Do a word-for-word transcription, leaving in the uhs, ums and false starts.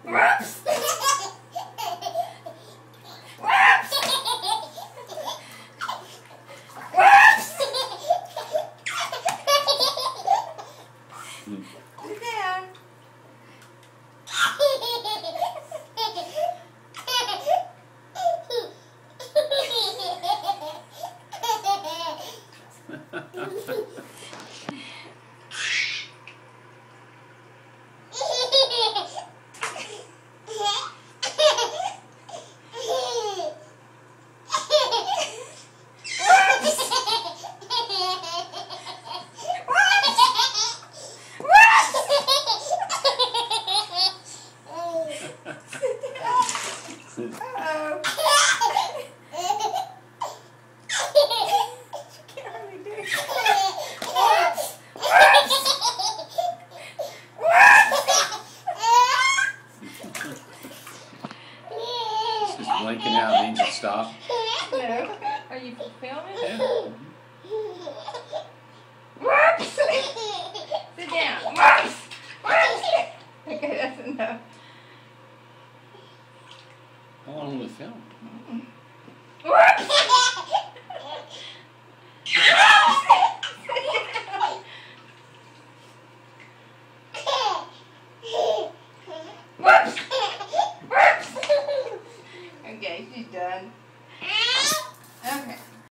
Whoops! Sit down. Uh-oh. She can't hardly do it. She's blinking out. Means to stop. No. Are you filming? Yeah. Whoops! Sit down. Whoops! Whoops! Okay, that's enough. How long will it film? Whoops! Whoops!